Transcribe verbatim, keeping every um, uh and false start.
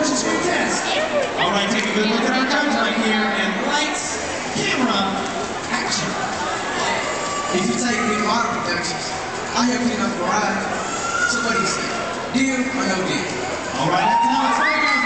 versus contest. All right, take a good look at our judge right here, and lights, camera, action. If you take big model productions, I help clean up the garage. Somebody say, deal or no deal? All right, that's how it's going.